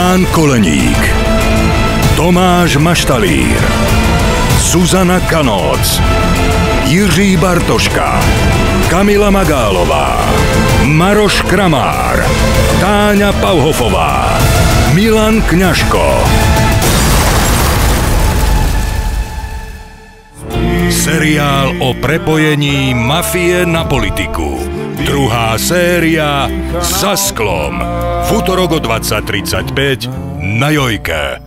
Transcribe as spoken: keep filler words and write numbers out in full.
Ján Koleník, Tomáš Maštalír, Zuzana Kanóc, Jiří Bartoška, Kamila Magálová, Maroš Kramár, Táňa Pauhofová, Milan Kňažko. Seriál o prepojení mafie na politiku. Druhá séria Za sklom. V utorok o dvadsať tridsaťpäť na Jojke.